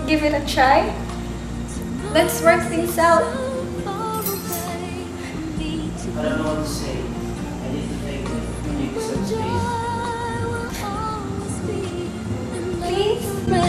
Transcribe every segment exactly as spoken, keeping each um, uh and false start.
give it a try? Let's work things out. I don't know what to say. I need to think and need some space. Please?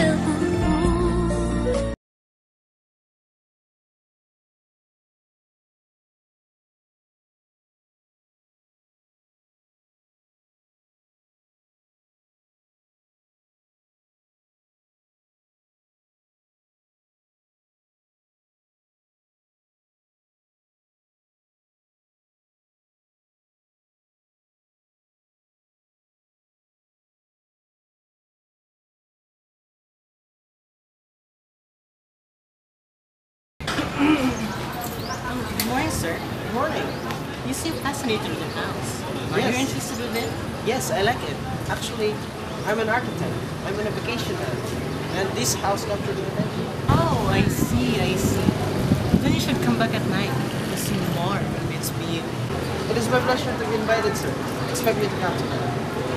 Good morning, sir. Good morning. You seem fascinated with the house. Are Yes. you interested with it? Yes, I like it. Actually, I'm an architect. I'm on a vacation now. And this house captured my attention. Oh, I see, I see. Then you should come back at night to see more of its beauty. It is my pleasure to be invited, sir. Expect me to come tonight.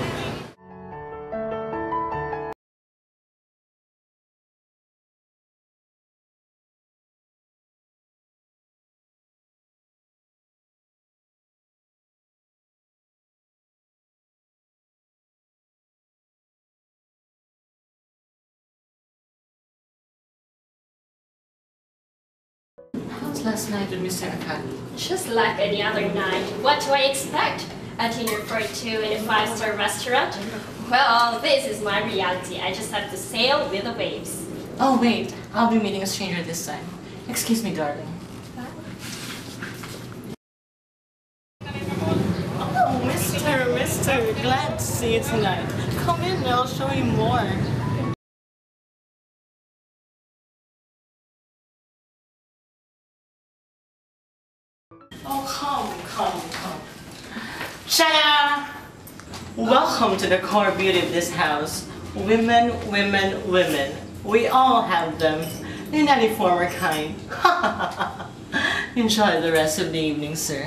How's last night with Mister Akagi? Just like any other night. What do I expect? A dinner for two in a five-star restaurant? Well, this is my reality. I just have to sail with the waves. Oh, wait. I'll be meeting a stranger this time. Excuse me, darling. Oh, Mister, Mister, glad to see you tonight. Come in and I'll show you more. Oh, come, come, come. Ta-da! Welcome to the core beauty of this house. Women, women, women. We all have them, in any form or kind. Enjoy the rest of the evening, sir.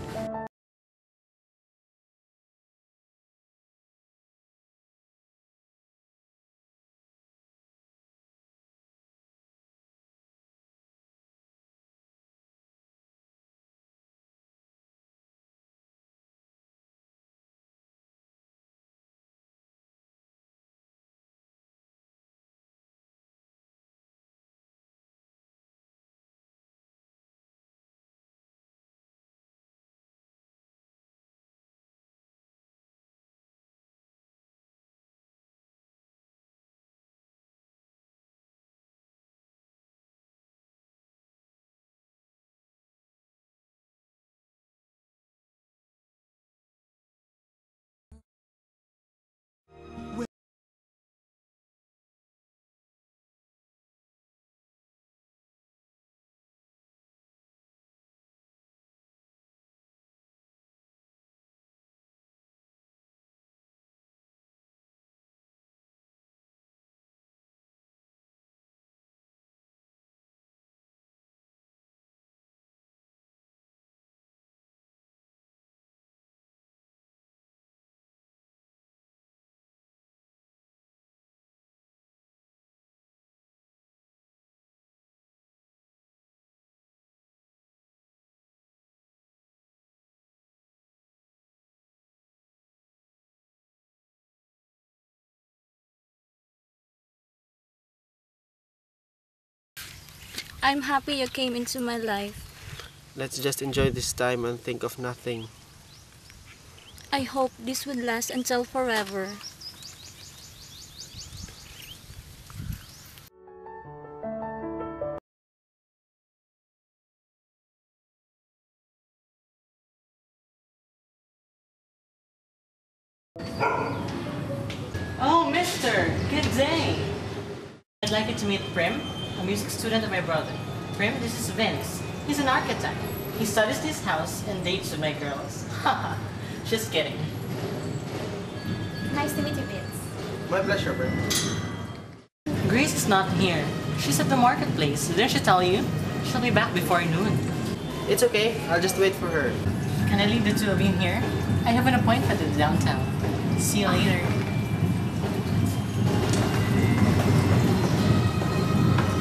I'm happy you came into my life. Let's just enjoy this time and think of nothing. I hope this would last until forever. Oh, Mister, good day. I'd like you to meet Prim, a music student of my brother. Prim, this is Vince. He's an architect. He studies this house and dates with my girls. Haha, just kidding. Nice to meet you, Vince. My pleasure, bro. Grace is not here. She's at the marketplace. Didn't she tell you? She'll be back before noon. It's okay. I'll just wait for her. Can I leave the two of you here? I have an appointment in downtown. See you later.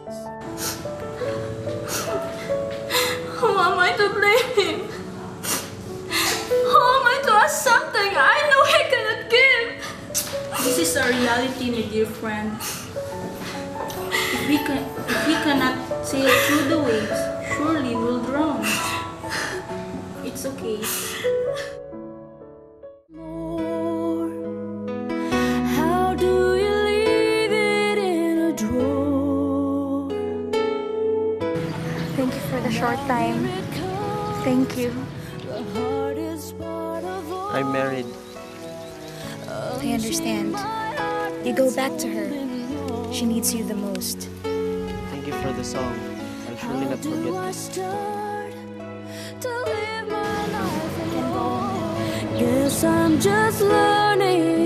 How am I to blame him? How am I to ask something I know I cannot give? This is our reality, my dear friend. If we, can, if we cannot sail through the waves, surely we'll drown. It's okay. How do you leave it in a drawer? Thank you for the short time. Thank you. The hardest part of all, I'm married. I understand. You go back to her. She needs you the most. Thank you for the song. I'll surely not do forget I this. start to live my life alone? Guess I'm just learning